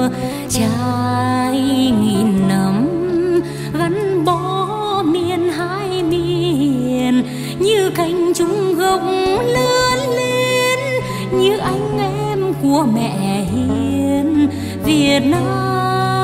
trải nghìn năm gắn bó miền hai miền, như cánh chung gốc lớn lên, như anh em của mẹ hiền Việt Nam.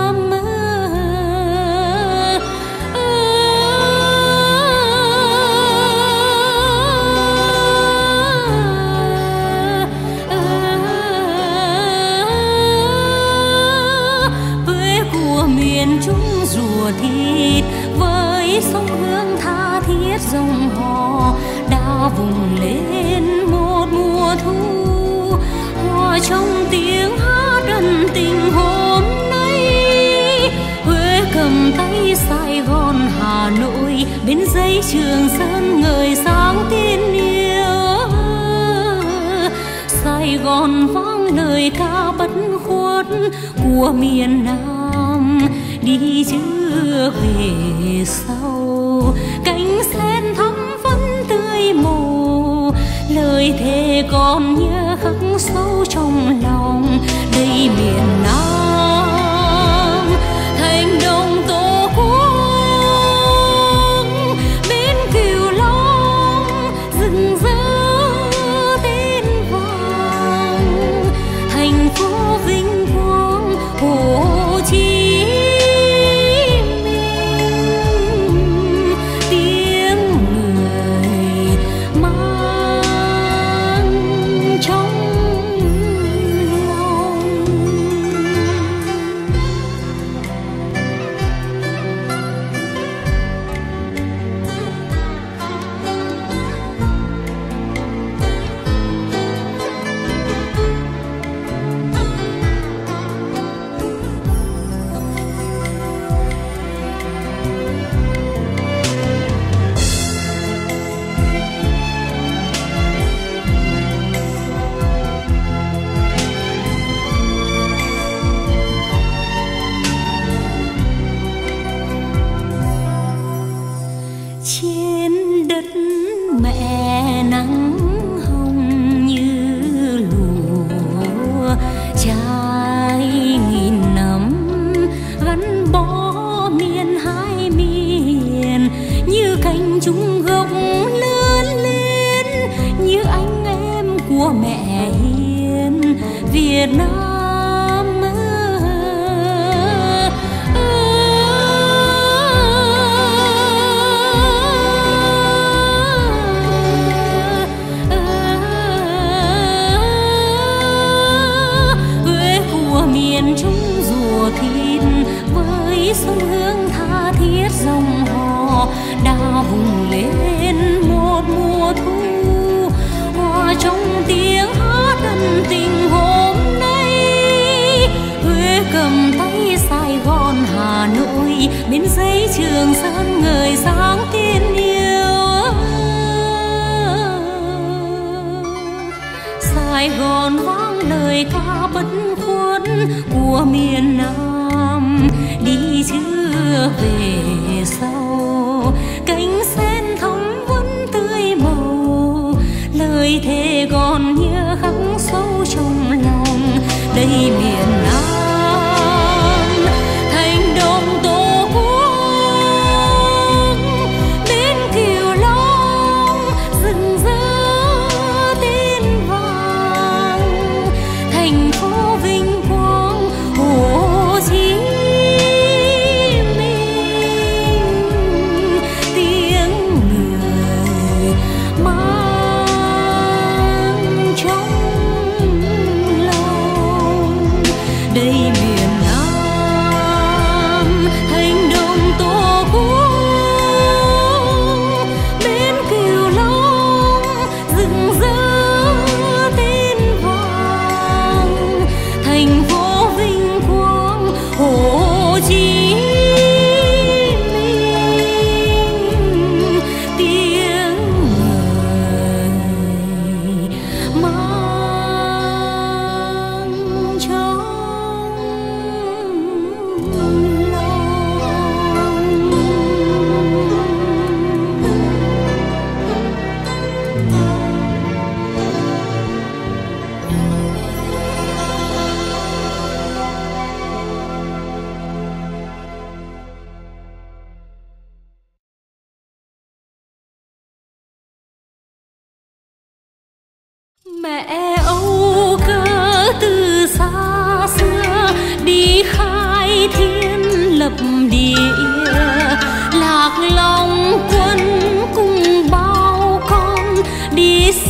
Miền Trung rùa thịt với sông Hương tha thiết dòng hò, đã vùng lên một mùa thu, hòa trong tiếng hát ân tình hôm nay. Huế cầm tay Sài Gòn Hà Nội, bên dãy Trường Sơn ngời sáng tin yêu. Sài Gòn vang lời ca bất khuất của miền Nam, đi chưa về sau cánh sen thắm vẫn tươi màu, lời thề còn nhớ khắc sâu trong lòng. Đây miền Nam thành đồng tổ quốc, bên Cửu Long rực rỡ tên vàng, thành phố vinh quang Hồ Chí chung gốc lớn lên, như anh em của mẹ hiền Việt Nam. Huế của miền Trung rùa thịt với sông Hương tha thiết dòng hò, đã vùng lên một mùa thu, hòa trong tiếng hát ân tình hôm nay. Huế cầm tay Sài Gòn Hà Nội, bên dãy Trường Sơn ngời sáng tin yêu. Sài Gòn vang lời ca bất khuất của miền Nam, đi chưa về sau cánh sen thắm vẫn tươi màu, lời thề còn nhớ khắc sâu trong lòng. Đây miền Nam thành đồng tổ quốc, bên Cửu Long rực rỡ tên vàng, thành phố vinh quang Hồ Chí lòng quân cùng bao con đi